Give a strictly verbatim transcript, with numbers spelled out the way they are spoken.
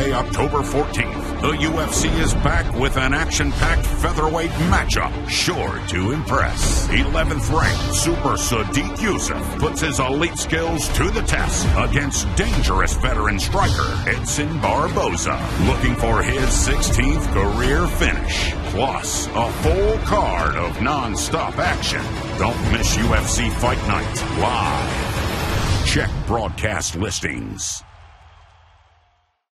Saturday, October fourteenth, the U F C is back with an action-packed featherweight matchup sure to impress. eleventh ranked Super Sodiq Yusuff puts his elite skills to the test against dangerous veteran striker Edson Barboza, looking for his sixteenth career finish. Plus, a full card of non-stop action. Don't miss U F C Fight Night live. Check broadcast listings.